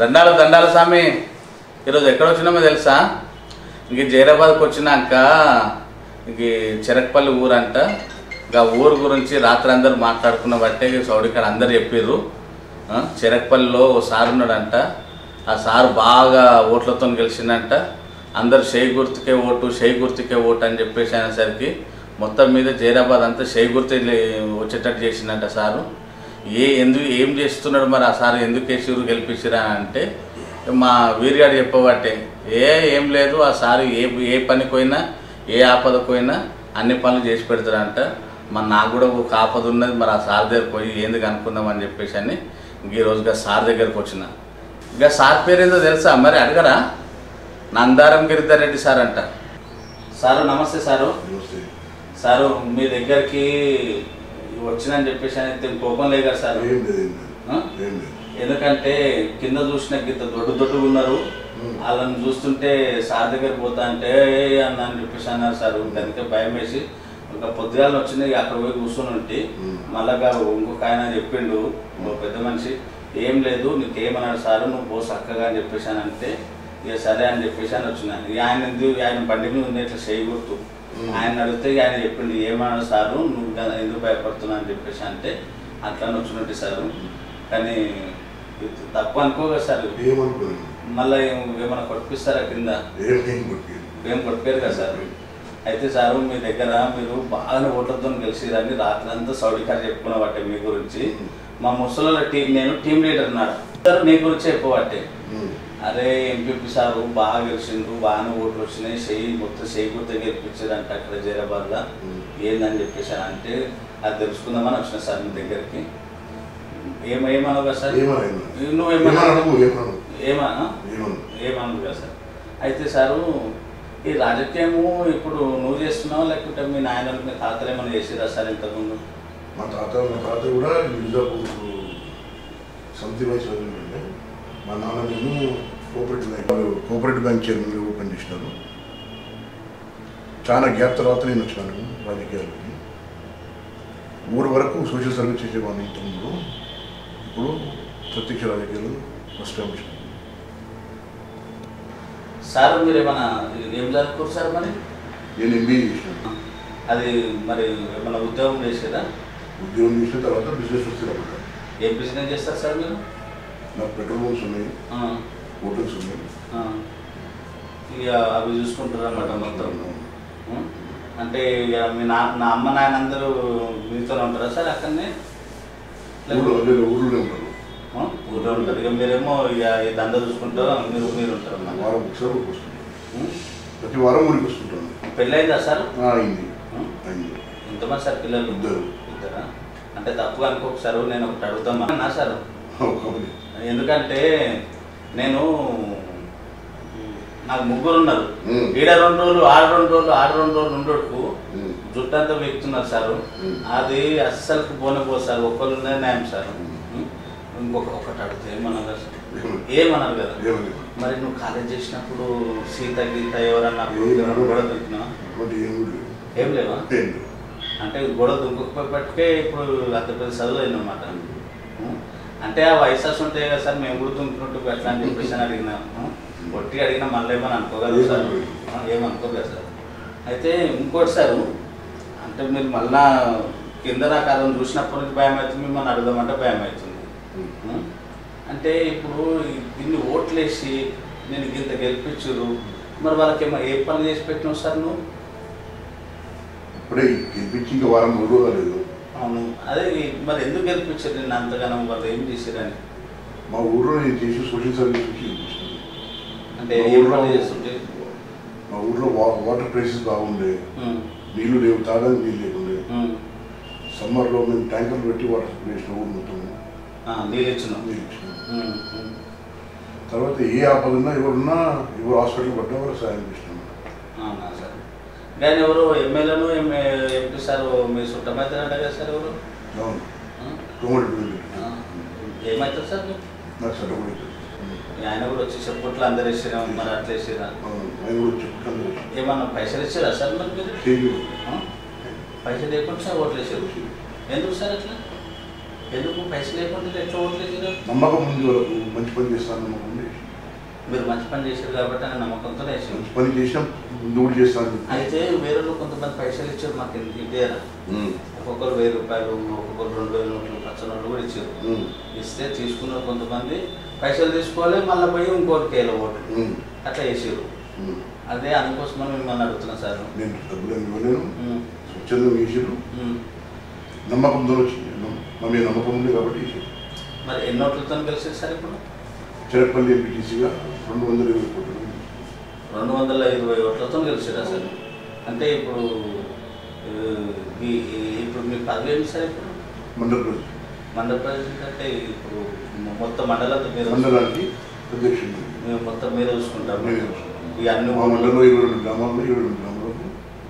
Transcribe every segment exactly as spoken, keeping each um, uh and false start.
దండాలు దండాలు స్వామి. ఈరోజు ఎక్కడ వచ్చినామో తెలుసా? ఇంక జైరాబాద్కి వచ్చినాక ఇంక చెరకపల్లి ఊరంట. ఇంకా ఊరు గురించి రాత్రి అందరు మాట్లాడుకున్న బట్టే సౌడికాడ అందరు చెప్పారు. చెరకపల్లిలో ఓ సార్ ఉన్నాడంట. ఆ సారు బాగా ఓట్లతో గెలిచిందంట. అందరు షై గుర్తుకే ఓటు షై గుర్తుకే ఓటు అని చెప్పేసి అనేసరికి మొత్తం మీద జైరాబాద్ అంతా షై గుర్తు వచ్చేటట్టు చేసిందంట సారు. ఏ ఎందుకు ఏం చేస్తున్నాడు మరి ఆ సార్, ఎందుకు వేసిరు గెలిపించిరా అంటే మా వీరిగాడు చెప్పబట్టే ఏ ఏం లేదు ఆ సారు ఏ ఏ పనికి పోయినా ఏ ఆపదకు పోయినా అన్ని పనులు చేసి పెడతాడంట. మరి నాకు కూడా ఒక ఆపద ఉన్నది, మరి ఆ సార్ దగ్గర పోయి ఎందుకు అనుకుందాం అని చెప్పేసి అని ఇంక ఈరోజుగా సార్ దగ్గరకు వచ్చిన. ఇక సార్ పేరు ఏదో తెలుసా మరి? అడగరా? నందారం గిరిధర్ రెడ్డి సార్ అంట. సారు నమస్తే సారు. సారు మీ దగ్గరికి వచ్చినని చెప్పేసి అనేది కోపం లేదు కదా సార్? ఎందుకంటే కింద చూసిన గిత్త దొడ్డు దొడ్డుగా ఉన్నారు, వాళ్ళని చూస్తుంటే సార్ దగ్గర పోతా అంటే అన్న అని చెప్పేసి అన్నారు సార్. అందుకే భయం వేసి ఒక పొద్దుగాలను వచ్చింది, అక్కడ పోయి కూర్చొని ఉంటే మళ్ళా ఇంకొక ఆయన చెప్పిండు పెద్ద మనిషి, ఏం లేదు నీకేమన్నాడు సారు, నువ్వు పో చక్కగా అని చెప్పేసి అని అంటే ఇక సరే అని చెప్పేసి అని వచ్చినాను. ఆయన ఆయన బండి మీద ఉంది ఇట్లా చేయి గుర్తు. ఆయన అడిగితే ఆయన చెప్పిండు ఏమన్నాడు సారు, నువ్వు ఎందుకు భయపడుతున్నావు అని చెప్పేసి అంటే అట్లా వచ్చినట్టు సారు. కానీ తక్కువ అనుకో కదా సార్, మళ్ళీ ఏమైనా కొట్టిస్తారా కింద? ఏం కొట్టిపోయారు కదా సార్. అయితే సారు మీ దగ్గర మీరు బాగా ఓట్లతో గెలిచిరని రాత్రి అంతా సౌడికారు చెప్పుకున్న బట్టే మీ గురించి. మా ముసలిలో టీం నేను టీం లీడర్ అన్నాడు సార్, నీ గురించి చెప్పబట్టే అరే ఎంపీపీ సారు బాగా గెలిచిండ్రు, బాగానే ఓట్లు వచ్చినాయి, చెయ్యి మొత్తం చెయ్యి గుర్తు గెలిపించారంట అక్కడ జైరాబాద్లో ఏందని చెప్పేసి అంటే అది తెలుసుకుందామని వచ్చిన సార్ మీ దగ్గరికి. ఏమేమన్నావు కదా సార్? నువ్వేమన్నా ఏమన్నా ఏమన్నావు కదా సార్? అయితే సారు ఈ రాజకీయము ఇప్పుడు నువ్వు చేస్తున్నావు లేకపోతే మీ నాయనలు మీ తాతలు ఏమైనా చేసిరా సార్ ఇంతకుముందు? మా తాత మా తాత కూడా మిర్జాపూర్ సమితి వైస్ చదివిండే. మా నాన్న నేను కోఆపరేటివ్ బ్యాంక్ కోఆపరేటివ్ బ్యాంక్ చైర్మన్గా పనిచేసినాను. చాలా గ్యాప్ తర్వాత నేను వచ్చినాను రాజకీయాలకి. ఊరు వరకు సోషల్ సర్వీస్ చేసేవాడిని ఇంతకుముందు. ఇప్పుడు ప్రత్యక్ష రాజకీయాలు ఫస్ట్ టైం వచ్చినాను. సార్ మీరు ఏమైనా ఏం చదువుకోరు సార్? మరి నేను ఎంబీఏ చేసినాను. అది మరి ఏమైనా ఉద్యోగం చేసేదా? ఉద్యోగం చేసిన తర్వాత బిజినెస్ వస్తుంది. ఏం బిజినెస్ చేస్తారు సార్ మీరు? నాకు పెట్రోల్ బంక్స్ ఉన్నాయి, హోటల్స్ ఉన్నాయి. ఇక అవి చూసుకుంటారు అన్నమాట మొత్తం. అంటే ఇక మీ నా నా అమ్మ నాయన అందరూ మీతోనే ఉంటారా సార్ అక్కడనే? ఊళ్ళో ఉంటారు. ఊళ్ళో ఉంటారు. ఇక మీరేమో ఇక ఈ దండ చూసుకుంటారు, మీరు మీరు ఉంటారు అన్నమాట. వారం ఒకసారి ఊరికి వస్తుంటారు, ప్రతి వారం ఊరికి వస్తుంటాను. పెళ్ళి అయిందా సార్? అయింది. ఎంతమంది సార్ పిల్లలు? ఇద్దరు. ఇద్దరా? అంటే తప్పుగా అనుకోక సార్, నేను ఒకటి అడుగుతామన్నా సార్. ఎందుకంటే నేను నాకు ముగ్గురు ఉన్నారు, ఈడ రెండు రోజులు ఆడ రెండు రోజులు ఆడ రెండు రోజులు ఉండడుకు జుట్టంతా వెక్కుతున్నారు సార్. అది అస్సలు పోనే పోదు సార్, ఒక్కరు ఉన్నది న్యాయం సార్. ఇంకొక ఒకటి అడిగితే ఏమన్నారు కదా సార్? ఏమన్నారు కదా మరి నువ్వు కాలేజ్ చేసినప్పుడు సీత గీత ఎవరన్నా గొడవ దొరికినా? ఏం లేవా? అంటే గొడవ దుంకుపట్టుకే ఇప్పుడు అంత పెద్ద చదువు అయిందన్నమాట. అంటే ఆ వయసు ఉంటాయి కదా సార్, మేము కూడా దుంకున్నట్టు ఎట్లా అని చెప్పేసి అని అడిగినాము. కొట్టి అడిగినా మళ్ళీ ఏమని అనుకోగలరు సార్? ఏమనుకోగలరు సార్. అయితే ఇంకోటి సార్, అంటే మీరు మళ్ళా కింద రకాలను చూసినప్పటి నుంచి భయం అవుతుంది, మిమ్మల్ని అడుగుదామంటే భయం అవుతుంది. అంటే ఇప్పుడు ఇన్ని ఓట్లు వేసి నేను ఇంత గెలిపించరు, మరి వాళ్ళకి ఏమో ఏ పనులు చేసి పెట్టినావు సార్ నువ్వు? ఇప్పుడే గెలిపించి ఇంకా వారం మూడు లేదు. అవును, అదే మరి ఎందుకు గెలిపించారు నేను అంతగానం? వాళ్ళు ఏం చేశారని? మా ఊళ్ళో నేను చేసి సోషల్ సర్వీస్ అంటే ఏం పని చేస్తుంటే? మా ఊళ్ళో వాటర్ ప్రైసెస్ బాగుండే, నీళ్లు లేవు, తాగడానికి నీళ్ళు లేకుండే. సమ్మర్లో మేము ట్యాంకర్లు పెట్టి వాటర్ సప్లై చేసిన ఊరు మొత్తం నీళ్ళు ఇచ్చినాం. నీళ్ళు ఇచ్చినాం. తర్వాత ఏ ఆపద ఉన్నా ఎవరున్నా ఎవరు హాస్పిటల్ పడ్డా వాళ్ళు సాయం చేసినాం. అవునా సార్? కానీ ఎవరు ఎమ్మెల్యేను ఎంపీ సార్ మీ చుట్టమైతారంట కదా సార్? ఎవరు? అవును, కోమటి. ఏమవుతుంది సార్? నాకు చట్టం ఆయన కూడా వచ్చి చెప్పుట్లు అందరు వేసిరా, మరి అట్లా వేసిరా? ఆయన కూడా చెప్పుకుంటాను. ఏమన్నా పైసలు ఇచ్చారా సార్ మరి మీరు? పైసలు లేకుండా సార్ ఓట్లు వేసారు. ఎందుకు సార్ అట్లా? ఎందుకు పైసలు లేకుండా ఎట్లా ఓట్లు వేసారు? నమ్మకం ఉంది వరకు మంచి పని చేస్తాను నమ్మకం ఉంది. మీరు మంచి పని చేశారు కాబట్టి ఆయన నమ్మకంతో వేసారు. మంచి పని చేసినా ముందు కూడా చేస్తాను. అయితే వేరే కొంతమంది పైసలు ఇచ్చారు మాకు ఇండియానా, ఒక్కొక్కరు వెయ్యి రూపాయలు, ఒక్కొక్కరు రెండు వేల నోట్లు, పచ్చ నోట్లు కూడా ఇచ్చారు. ఇస్తే తీసుకున్న కొంతమంది పైసలు తీసుకోవాలి, మళ్ళీ పోయి ఇంకోటి కేలో ఓటు అట్లా వేసారు. అదే అందుకోసం మిమ్మల్ని అడుగుతున్నా సార్. నేను డబ్బులు ఇవ్వలేను, స్వచ్ఛందంగా వేసారు, నమ్మకంతో వచ్చింది. మా మీద నమ్మకం ఉంది కాబట్టి వేసారు. మరి ఎన్ని నోట్లతో కలిసారు సార్ ఇప్పుడు? చెరపల్లి ఎంపీటీసీగా రెండు వందల ఇరవై కోట్లు రెండు వందల ఇరవై ఓట్లతో గెలిచారా సార్? అంటే ఇప్పుడు ఇప్పుడు మీ పదవి ఏంటి సార్? ఇప్పుడు మండల ప్రజలు మండల ప్రజలు అంటే ఇప్పుడు మొత్తం మండలంతో మీరు మండలానికి అధ్యక్షుడు మేము మొత్తం మీరే చూసుకుంటారు. ఈ అన్ని మా మండలంలో ఇరవై రెండు గ్రామాల్లో ఇరవై రెండు గ్రామాలకు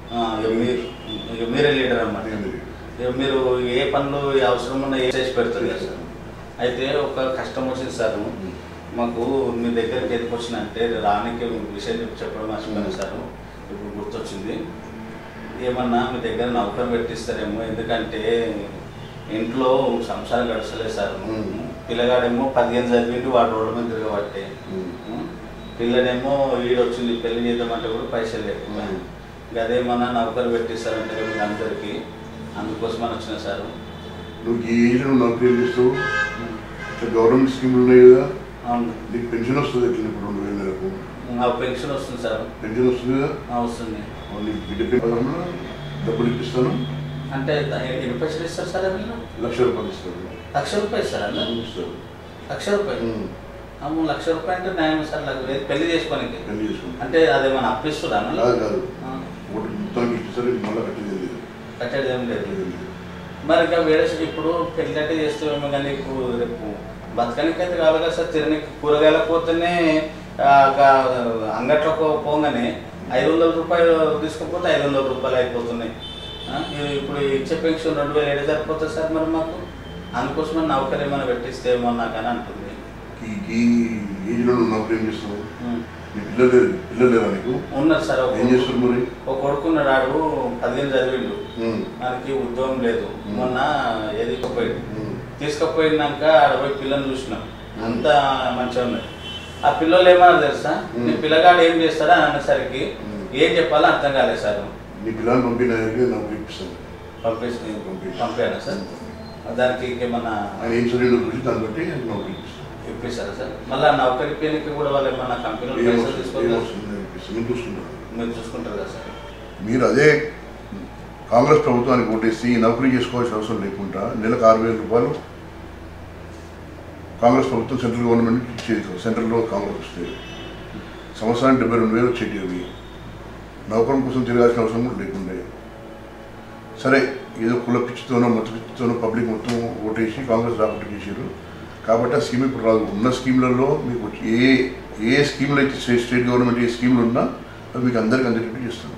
మీరు మీరే లీడర్ అన్నమాట. మీరు ఏ పనులు అవసరం ఉన్నా ఏ చేసి పెడతారు కదా సార్. అయితే ఒక కష్టం వచ్చింది సార్ మాకు, మీ దగ్గరికి ఎందుకు వచ్చిందంటే రానికి విషయం చెప్పడం మర్చిపోయాను సార్, ఇప్పుడు గుర్తొచ్చింది. ఏమన్నా మీ దగ్గర నౌకరు పెట్టిస్తారేమో, ఎందుకంటే ఇంట్లో సంసారం గడచలేదు సార్. పిల్లగాడేమో పదిహేను చదివింటి వాడు రోడ్డు మీద తిరగబట్టే, పిల్లనేమో ఈడొచ్చింది పెళ్లి చేద్దామంటే కూడా పైసలు లేకుండా, అదేమన్నా నౌకరు పెట్టిస్తారంటే మీకు అందరికీ, అందుకోసం అని వచ్చిన సార్. నువ్వు ఈ ఏజ్ నువ్వు నౌకరీ చేస్తావు, గవర్నమెంట్ స్కీములు ఉన్నాయి కదా, అవును. నీకు పెన్షన్ వస్తుంది ఎట్లా ఇప్పుడు రెండు వేల నెలకు? నాకు పెన్షన్ వస్తుంది సార్. పెన్షన్ వస్తుంది కదా, వస్తుంది. బిడ్డ డబ్బులు ఇప్పిస్తాను. అంటే ఎన్ని పైసలు ఇస్తారు సార్? మీరు లక్ష రూపాయలు ఇస్తారు. లక్ష రూపాయలు ఇస్తారా? ఇస్తారు. లక్ష రూపాయలు అమ్మ, లక్ష రూపాయలు అంటే న్యాయం సార్. పెళ్లి చేసుకోనికి పెళ్లి చేసుకోండి అంటే అదేమన్నా అప్పిస్తుందా? కాదు కాదు, ఒకటి మొత్తానికి ఇప్పిస్తారు, మళ్ళీ కట్టేది లేదు. కట్టేది ఏం లేదు. మరి ఇంకా వేరే ఇప్పుడు పెళ్లి అంటే చేస్తామేమో కానీ ఇప్పుడు రేపు బతకనికైతే కాదు కదా సార్. తిరగనికి కూరగాయల పోతేనే అంగట్లోకి పోగానే ఐదు వందల రూపాయలు తీసుకపోతే ఐదు వందల రూపాయలు అయిపోతున్నాయి. ఇప్పుడు ఇచ్చే పెన్షన్ రెండు వేలు ఏడు సరిపోతుంది సార్. మరి మాకు అందుకోసమే నౌకరీ ఏమైనా పెట్టిస్తే ఏమో నాకు అని అంటుంది. ఈ ఏజ్లో నువ్వు నౌకరీ ఏం చేస్తావు? నీ పిల్లలు పిల్లలు లేవా నీకు? ఉన్నారు సార్. ఏం చేస్తారు మరి? ఒక కొడుకున్నాడు, ఆడు పదిహేను చదివిండు, మనకి ఉద్యోగం లేదు. మొన్న ఎదిగిపోయాడు, తీసుకుపోయినాక ఆడ పోయి పిల్లల్ని చూసినాం, అంతా మంచిగా ఉన్నాయి. ఆ పిల్లలు ఏమన్నా తెలుసా, నీ పిల్లగాడు ఏం చేస్తాడా అని అనేసరికి ఏం చెప్పాలో అర్థం కాలేదు సార్. నీ పిల్లలు పంపిన నౌకరీ ఇప్పిస్తాను. పంపిస్తే పంపానా సార్? దానికి ఇంకేమన్నా ఆయన ఏం చదివిన గురించి దాన్ని బట్టి నౌకరీ ఇప్పిస్తాను. ఇప్పిస్తారా సార్? మళ్ళీ నౌకరీ పేరుకి కూడా వాళ్ళు ఏమన్నా కంపెనీలో పైసలు తీసుకుంటారు? మీరు చూసుకుంటారు కదా సార్. మీరు అదే కాంగ్రెస్ ప్రభుత్వానికి ఓటేసి నౌకరీ చేసుకోవాల్సిన అవసరం లేకుండా నెలకు ఆరు వేల రూపాయలు కాంగ్రెస్ ప్రభుత్వం సెంట్రల్ గవర్నమెంట్ ఇచ్చేది. సెంట్రల్లో కాంగ్రెస్ వస్తే సంవత్సరానికి డెబ్బై రెండు వేలు వచ్చేటి. అవి నౌకరం కోసం తిరగాల్సిన అవసరం కూడా లేకుండే. సరే, ఏదో కుల పిచ్చితోనో మత పిచ్చితోనో పబ్లిక్ మొత్తం ఓటేసి కాంగ్రెస్ రాబట్టి చేశారు కాబట్టి ఆ స్కీమ్ ఇప్పుడు రాదు. ఉన్న స్కీమ్లలో మీకు ఏ ఏ స్కీమ్లు అయితే స్టేట్ స్టేట్ గవర్నమెంట్ ఏ స్కీమ్లు ఉన్నా అవి మీకు అందరికీ అందరికీ చేస్తాను.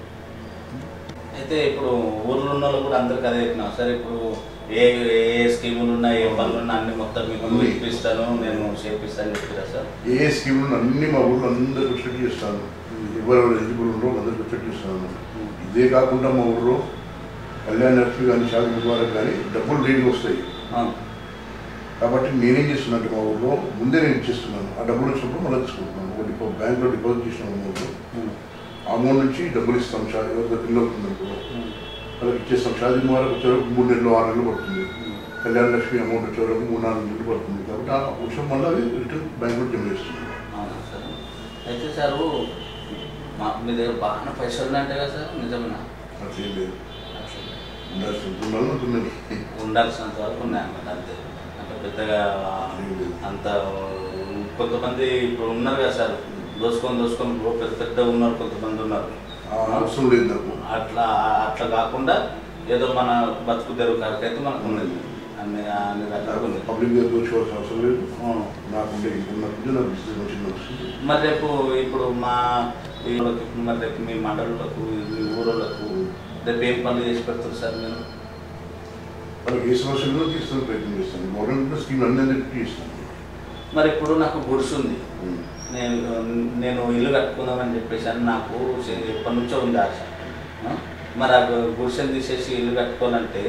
అయితే ఇప్పుడు ఊర్లో ఉన్న వాళ్ళు కూడా అందరికీ అదే చెప్పినా సార్. ఇప్పుడు ఏ ఏ స్కీములు ఉన్నా ఏ పనులు ఉన్నా అన్ని మొత్తం మీకు ఇప్పిస్తాను, నేను చేపిస్తాను చెప్పారా సార్? ఏ స్కీములు అన్ని మా ఊళ్ళో అందరికి వచ్చేట్టు చేస్తాను. ఎవరెవరు ఎలిజిబుల్ ఉండో అందరికి వచ్చేట్టు చేస్తాను. ఇదే కాకుండా మా ఊళ్ళో కళ్యాణ లక్ష్మి కానీ షాది ద్వారా కానీ డబ్బులు రేటుగా వస్తాయి. కాబట్టి నేనేం చేస్తున్నా అంటే మా ఊళ్ళో ముందే నేను ఇచ్చేస్తున్నాను. ఆ డబ్బులు వచ్చినప్పుడు మళ్ళీ తీసుకుంటున్నాను. ఒక డిపో బ్యాంక్లో డిపాజిట్ చేసిన అమౌంట్ అమౌంట్ నుంచి డబ్బులు ఇస్తాం. షా ఎవరితో పిల్లలు అవుతుందనుకో వాళ్ళకి ఇచ్చేస్తాం. షాది ద్వారా వచ్చేవరకు మూడు నెలలు ఆరు నెలలు పడుతుంది. కళ్యాణ లక్ష్మి అమౌంట్ వచ్చేవరకు మూడు నాలుగు నెలలు పడుతుంది. కాబట్టి ఆ విషయం మళ్ళీ రిటర్న్ బ్యాంక్లో జమ చేస్తుంది. అవునా సార్? అయితే సార్ మా మీ దగ్గర బాగా పైసలు ఉన్నాయంటే కదా సార్, నిజమేనా? అట్లేం లేదు, ఉండాల్సిన ఉండాల్సినంత వరకు ఉన్నాయన్నమాట. అంతే, అంటే పెద్దగా అంత కొంతమంది ఇప్పుడు ఉన్నారు కదా సార్, దోసుకొని దోసుకొని పెద్ద పెద్ద ఉన్నారు, కొంతమంది ఉన్నారు. అవసరం లేదు నాకు. అట్లా అట్లా కాకుండా ఏదో మన బతుకు తెరువు కాకైతే మనకు ఉన్నది అన్ని అన్ని రకాలు ఉంది. పబ్లిక్ దగ్గర దోచుకోవాల్సిన అవసరం లేదు. నాకుండే నాకు నాకు చిన్న వస్తుంది. మరి రేపు ఇప్పుడు మా మరి రేపు మీ మండలకు మీ ఊరోళ్ళకు రేపు ఏం పనులు చేసి పెడతారు సార్ మీరు? వాళ్ళకి ఏ సమస్యలు తీసుకునే ప్రయత్నం చేస్తాను. గవర్నమెంట్ స్కీమ్ అన్నీ ఇస్తాను. మరి ఇప్పుడు నాకు గుడిసు ఉంది, నేను నేను ఇల్లు కట్టుకుందామని చెప్పేసి అని నాకు ఎప్పటి నుంచో ఉంది ఆశ. మరి ఆ గుడిసెని తీసేసి ఇల్లు కట్టుకోవాలంటే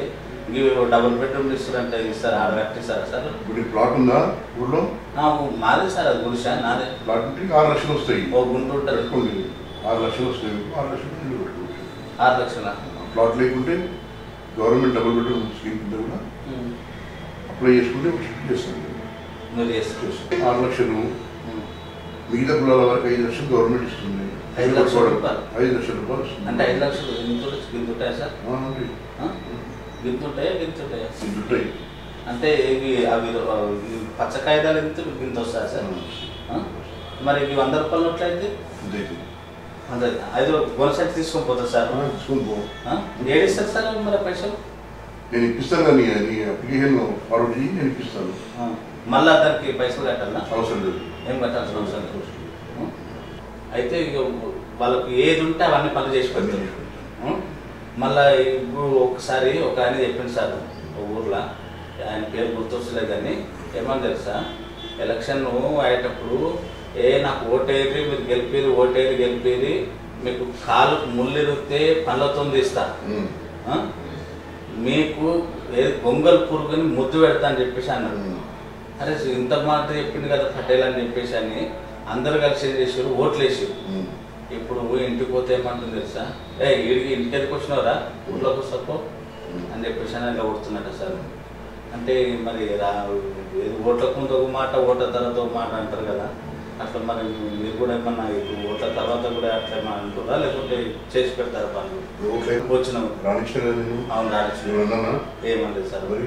డబుల్ బెడ్రూమ్ ఇస్తారంటే ఇస్తారు ఆడ కట్టిస్తారా సార్? ఇప్పుడు ప్లాట్ ఉందా ఊళ్ళో? మాదే సార్ అది గుడిసా నాదే. ప్లాట్ ఉంటే ఆరు లక్షలు వస్తాయి. ఓ గుంట ఉంటుంది పెట్టుకోండి, ఆరు లక్షలు వస్తాయి. ఆరు లక్షలు ఇల్లు పెట్టుకోవచ్చు. ఆరు లక్షల ప్లాట్ లేకుంటే గవర్నమెంట్ డబుల్ బెడ్రూమ్ స్కీమ్ కింద కూడా అప్లై చేసుకుంటే చేస్తాను. మీరు చేస్తారు ఆరు లక్షలు. మిగతా కులాల వరకు ఐదు లక్షలు గవర్నమెంట్ ఇస్తుంది. ఐదు లక్షల రూపాయలు ఐదు లక్షల రూపాయలు వస్తుంది. అంటే ఐదు లక్షలు గింతుంటే గింతుంటాయా సార్? గింతుంటాయా గింతుంటాయా గింతుంటాయి. అంటే ఇవి అవి పచ్చ కాగితాలు ఎంత గింత వస్తాయా సార్? మరి ఇవి వంద రూపాయల నోట్లు అయితే అంతే ఐదు గొనసెట్ తీసుకొని పోతుంది సార్. తీసుకొని పో. ఏడిస్తారు సార్ మరి పైసలు? నేను ఇప్పిస్తాను కానీ నీ అప్లికేషన్ ఫార్వర్డ్ చేసి నేను ఇప్పిస్తాను. మళ్ళా దానికి పైసలు కట్టాలా? అవసరం లేదు, ఏం కట్టాల్సిన అవసరం లేదు. అయితే ఇక వాళ్ళకి ఏది ఉంటే అవన్నీ పనులు చేసి పెడతారు. మళ్ళీ ఇప్పుడు ఒకసారి ఒక ఆయన చెప్పింది సార్ ఊర్లో, ఆయన పేరు గుర్తొచ్చలేదు కానీ ఏమని తెలుసా, ఎలక్షన్ అయ్యేటప్పుడు ఏ నాకు ఓటేది మీరు గెలిపేది ఓటేది గెలిపేది మీకు కాలు ముళ్ళిరిగితే పళ్ళతో తీస్తా, మీకు ఏది గొంగల్ పురుగుని ముద్దు పెడతా అని చెప్పేసి అన్నాడు. అరే ఇంత మాట చెప్పింది కదా పటేల్ అని చెప్పేసి అని అందరు కలిసి ఏం చేసారు, ఓట్లు వేసారు. ఇప్పుడు ఇంటికి పోతే ఏమంటుంది తెలుసా, ఏ ఈడికి ఇంటికి ఎందుకు వచ్చినవరా ఊళ్ళోకి వస్తాకో అని చెప్పేసి అని అట్లా కొడుతున్నట్ట సార్. అంటే మరి ఓట్లకు ముందు ఒక మాట ఓట్ల తర్వాత ఒక మాట అంటారు కదా, అట్లా మరి మీరు కూడా ఏమన్నా ఇప్పుడు ఓట్ల తర్వాత కూడా అట్లా ఏమన్నా అంటారా లేకుంటే చేసి పెడతారా పనులు? వచ్చినాం అవును రాణించిన ఏమంటే సార్ మరి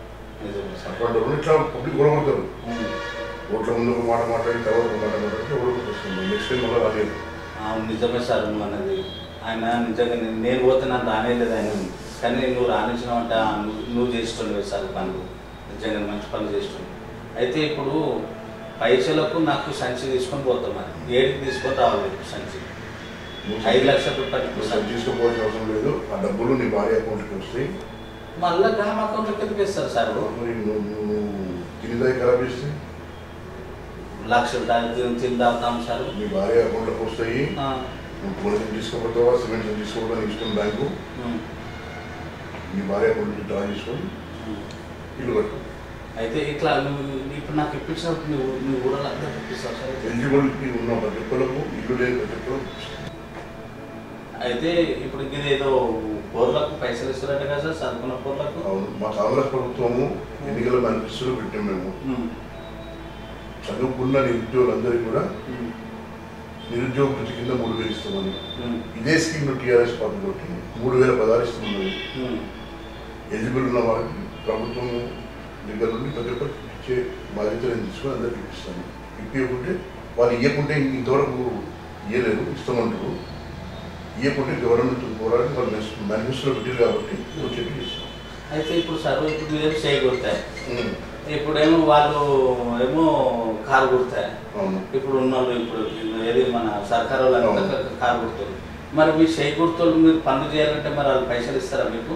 ఇట్లా పబ్లిక్ ఓడగొడతారు. ఓట్ల ముందు ఒక మాట మాట్లాడి తర్వాత ఒక మాట మాట్లాడితే ఓడగొట్టేస్తుంది. నెక్స్ట్ టైం మళ్ళీ రాలేదు. నిజమే సార్ అన్నది. ఆయన నిజంగా నేను పోతే నన్ను రానేలేదు ఆయన, కానీ నువ్వు రాణించినావు అంటే నువ్వు చేస్తుండేవి సార్ పనులు, నిజంగా మంచి పనులు చేస్తుండే. అయితే ఇప్పుడు పైసలకు నాకు సంచి తీసుకొని పోతాం, మరి ఏడికి తీసుకొని రావాలి సంచి? ఐదు లక్షల రూపాయలు సంచి తీసుకోవాల్సిన అవసరం లేదు. ఆ డబ్బులు నీ భార్య అకౌంట్కి వస్తాయి. మళ్ళీ గ్రామ అకౌంట్లోకి ఎందుకు ఇస్తారు సార్? తిరిగి ఖరాబ్ చేస్తే లక్షలు తిందాం సార్. మీ భార్య అకౌంట్లోకి వస్తాయి. గోల్డ్ తీసుకోబోతావా సిమెంట్ తీసుకోవడం ఇష్టం బ్యాంకు, మీ భార్య అకౌంట్ నుంచి డ్రా చేసుకొని ఇల్లు కట్టు. అయితే ఇట్లా నువ్వు ఇప్పుడు నాకు ఇప్పించినప్పుడు నువ్వు నీ ఊళ్ళో అంతా ఇప్పిస్తావు సార్? ఎలిజిబిలిటీ ఉన్న ప్రతి ఒక్కరికి ఇల్లు లేని ప్రతి ఒక్కరు. అయితే ఇప్పుడు ఇది ఏదో పోర్లకు పైసలు ఇస్తున్నట్టు కదా సార్ చదువుకున్న పోర్లకు? అవును, మా కాంగ్రెస్ ప్రభుత్వము ఎన్నికల మేనిఫెస్టోలో పెట్టాం. మేము చదువుకున్న నిరుద్యోగులందరికీ కూడా నిరుద్యోగ ప్రతి కింద మూడు వేలు ఇస్తామని ఇదే స్కీమ్ టీఆర్ఎస్ పార్టీలోకి మూడు వేల పదహారు ఇస్తున్నాయి. ఎలిజిబుల్ ఉన్న వారికి ప్రభుత్వం దగ్గర నుండి ప్రతి ఒక్కరికి ఇచ్చే బాధ్యత నేను తీసుకొని అందరికి ఇప్పిస్తాను. ఇప్పకుంటే వాళ్ళు ఇవ్వకుంటే ఇంతవరకు ఇవ్వలేరు, ఇస్తామంటారు. ఇవ్వకుంటే గవర్నమెంట్ పోరాడి వాళ్ళు మేనిఫెస్టోలో పెట్టారు కాబట్టి చెప్పి ఇస్తాం. అయితే ఇప్పుడు సార్ ఇప్పుడు ఏం చేయకూడతాయి, ఇప్పుడేమో వాళ్ళు ఏమో కారు కుడతాయి. ఇప్పుడు ఉన్న వాళ్ళు ఇప్పుడు ఏది మన సర్కారు వాళ్ళు కారు కుడతారు. మరి మీ చేయి గుర్తులు మీరు పనులు చేయాలంటే మరి వాళ్ళు పైసలు ఇస్తారా మీకు?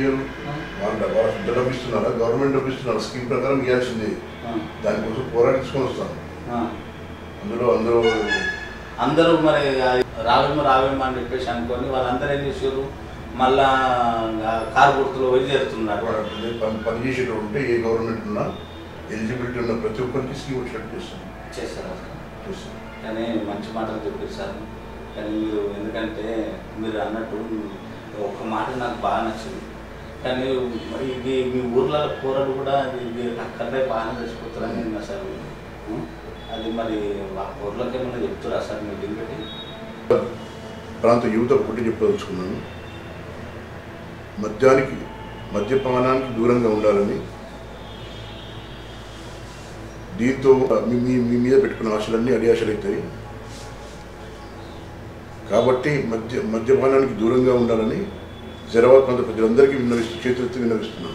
వాళ్ళు డబ్బు ఇస్తున్నారా? గవర్నమెంట్ డబ్బు ఇస్తున్నారు, స్కీమ్ ప్రకారం ఇవ్వాల్సిందే. దానికోసం పోరాడించుకొని వస్తాను. అందులో అందరూ అందరూ మరి రావేమో రావేమో అని చెప్పేసి అనుకొని వాళ్ళందరూ ఏం చేసారు, మళ్ళా కారు గుర్తులు పోయి చేరుతున్నారు. పని చేసేటప్పుడు ఉంటే ఏ గవర్నమెంట్ ఉన్నా ఎలిజిబిలిటీ ఉన్న ప్రతి ఒక్కరికి స్కీమ్ వచ్చినట్టు చేస్తాను చేస్తారు చేస్తారు కానీ మంచి మాటలు చెప్పారు సార్. కానీ మీరు ఎందుకంటే మీరు అన్నట్టు ఒక మాట నాకు బాగా నచ్చింది. కానీ ఇది మీ ఊర్ల కూరలు కూడా ఇది అక్కడే బాగానే తెచ్చిపోతారని విన్నా సార్. అది మరి ఆ ఊర్లోకి ఏమన్నా చెప్తారా సార్ మీటింగ్ పెట్టి? ప్రాంత యువత ఒకటి చెప్పదలుచుకున్నాను, మద్యానికి మద్యపానానికి దూరంగా ఉండాలని. దీంతో మీ మీ మీద పెట్టుకున్న ఆశలన్నీ అడియాశలు అవుతాయి. కాబట్టి మద్య మద్యపానానికి దూరంగా ఉండాలని జరాబాద్ ప్రాంత ప్రజలందరికీ విన్నవిస్తూ చేతులెత్తి విన్నవిస్తున్నాను.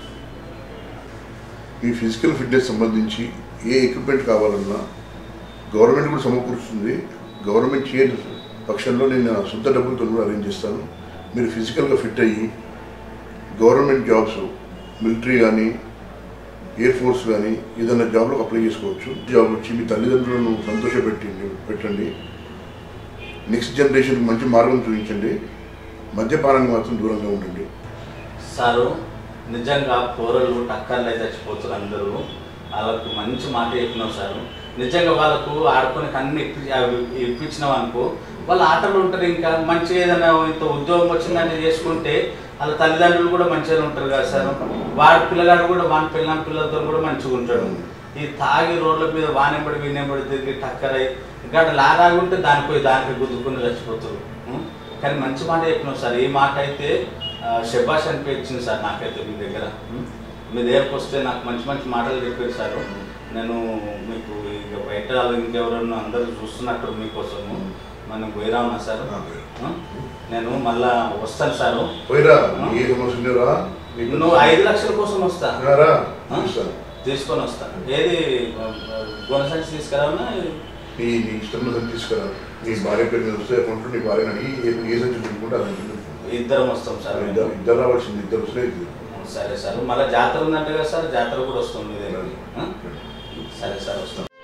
మీ ఫిజికల్ ఫిట్నెస్ సంబంధించి ఏ ఎక్విప్మెంట్ కావాలన్నా గవర్నమెంట్ కూడా సమకూరుస్తుంది. గవర్నమెంట్ చేయని పక్షంలో నేను సొంత డబ్బులతో కూడా అరేంజ్ చేస్తాను. మీరు ఫిజికల్గా ఫిట్ అయ్యి గవర్నమెంట్ జాబ్స్, మిలిటరీ కానీ ఎయిర్ ఫోర్స్ కానీ ఏదైనా జాబ్లో అప్లై చేసుకోవచ్చు. జాబ్ వచ్చి మీ తల్లిదండ్రులను సంతోషపెట్టి పెట్టండి. నెక్స్ట్ జనరేషన్కి మంచి మార్గం చూపించండి. మద్యపానానికి మాత్రం దూరంగా ఉండండి. సారు నిజంగా పోరలు టక్కర్లు అయితే చచ్చిపోతారు అందరూ. వాళ్ళకు మంచి మాట చెప్పినావు సార్. నిజంగా వాళ్ళకు ఆడుకోనికి అన్ని ఇప్పి ఇప్పించినావు అనుకో, వాళ్ళ ఆటలు ఉంటారు. ఇంకా మంచిగా ఏదైనా ఇంత ఉద్యోగం వచ్చిందని చేసుకుంటే వాళ్ళ తల్లిదండ్రులు కూడా మంచిగా ఉంటారు కదా సార్. వాడి పిల్లగాడు కూడా వాని పిల్లల పిల్లలతో కూడా మంచిగా ఉంటాడు. ఈ తాగి రోడ్ల మీద వానెంబడి వీనెంబడి తిరిగి టక్కరై ఇంకా లాగాగుంటే దానిపోయి దానికి గుద్దుకుని చచ్చిపోతారు. కానీ మంచి మాట చెప్పినావు సార్. ఈ మాట అయితే శబాష్ అనిపించింది సార్ నాకైతే. మీ దగ్గర మీ దగ్గరకు వస్తే నాకు మంచి మంచి మాటలు చెప్పారు సార్. నేను మీకు ఇక బయట ఇంకెవరన్నా అందరూ చూస్తున్నట్టు మీకోసము మనం పోయిరామన్నా సార్. నేను మళ్ళా వస్తాను సార్. నువ్వు ఐదు లక్షల కోసం వస్తా తీసుకొని వస్తాను. ఏది గొనసంచి తీసుకురావన్నా నీ నీ ఇష్టం తీసుకురా. నీ భార్య పేరు మీద వస్తే అకౌంట్లో నీ భార్యని అడిగి ఏ సంచి పెట్టుకుంటే అది ఇద్దరం వస్తాం సార్. ఇద్దరు ఇద్దరు రావాల్సింది, ఇద్దరు వస్తే సరే సార్. మళ్ళీ జాతర ఉందంటే కదా సార్, జాతర కూడా వస్తుంది. సరే సార్ వస్తాం.